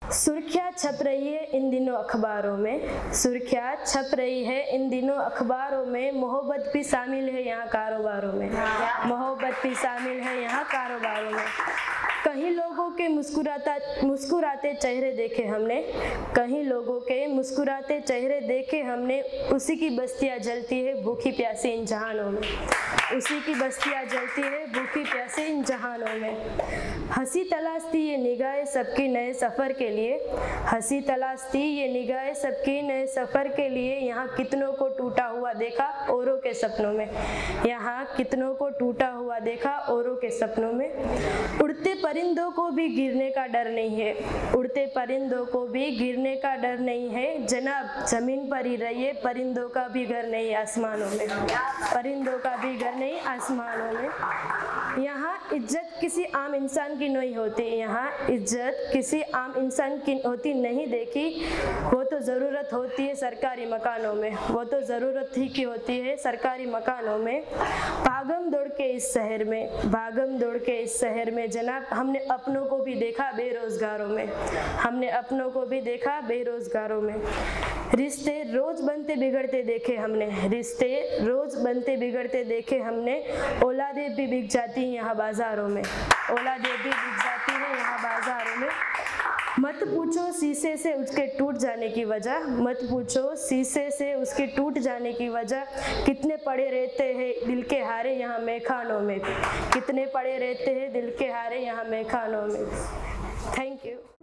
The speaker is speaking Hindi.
सुर्खियाँ छप रही है इन दिनों अखबारों में, सुर्खियाँ छप रही है इन दिनों अखबारों में, मोहब्बत भी शामिल है यहाँ कारोबारों में, मोहब्बत भी शामिल है यहाँ कारोबारों में। कहीं लोगों के मुस्कुराते चेहरे देखे हमने, कहीं लोगों के मुस्कुराते चेहरे देखे हमने, उसी की बस्तियाँ जलती है भूखी प्यासी इन जहानों में, उसी की बस्तियाँ जलती है भूखी प्यासी इन जहानों में। हंसी तलाशती ये निगाहें सबकी नए सफ़र के लिए, हंसी तलाशती ये निगाहें सबकी नए सफ़र के लिए, यहाँ कितनों को टूटा हुआ देखा औरों के सपनों में, यहाँ कितनों को टूटा हुआ देखा औरों के सपनों में। उड़ते परिंदों को भी गिरने का डर नहीं है, उड़ते परिंदों को भी गिरने का डर नहीं है, जनाब जमीन पर ही रहिए, परिंदों का भी घर नहीं आसमानों में, परिंदों का भी घर नहीं आसमानों में। यहाँ इज्जत किसी आम इंसान की नहीं होती, यहाँ इज्जत किसी आम इंसान की होती नहीं देखी, वो तो ज़रूरत होती है सरकारी मकानों में, वो तो ज़रूरत ही की होती है सरकारी मकानों में। भागम दौड़ के इस शहर में, भागम दौड़ के इस शहर में जनाब हमने अपनों को भी देखा बेरोज़गारों में, हमने अपनों को भी देखा बेरोज़गारों में। रिश्ते रोज़ बनते बिगड़ते देखे हमने, रिश्ते रोज़ बनते बिगड़ते देखे हमने, औलादें भी बिक जाती हैं यहाँ बाज़ारों में, औलादें भी बिक जाती हैं यहाँ बाज़ारों में। मत पूछो शीशे से उसके टूट जाने की वजह, मत पूछो शीशे से उसके टूट जाने की वजह, कितने पड़े रहते हैं दिल के हारे यहाँ मैखानों में, कितने पड़े रहते हैं दिल के हारे यहाँ मैखानों में। Thank you.